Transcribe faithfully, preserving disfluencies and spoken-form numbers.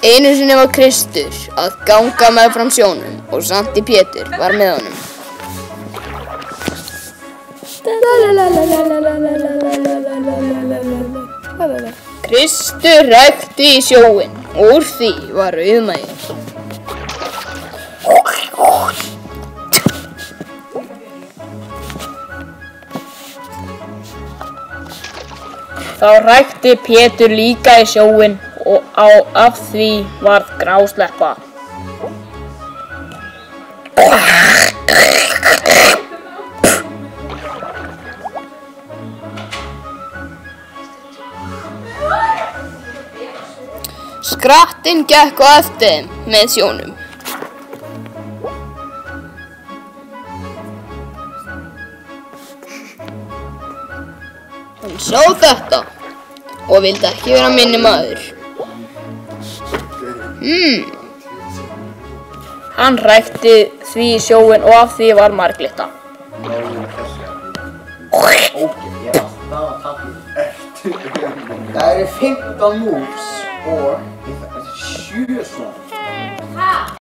Einu sinni var Kristur að ganga meðfram sjónum og Sankti Pétur var með honum. Kristur rækti í sjóinn og úr því var rauðmagi. Þá rækti Pétur líka í sjóinn og á, af því varð grásleppa. Skrattinn gekk á eftir þeim með sjónum. Hann sá þetta og vildi ekki vera minni maður. Hmm. Hann rækti því í sjóinn og af því var marglytta. Það eru fimmtán mús og sjö svona.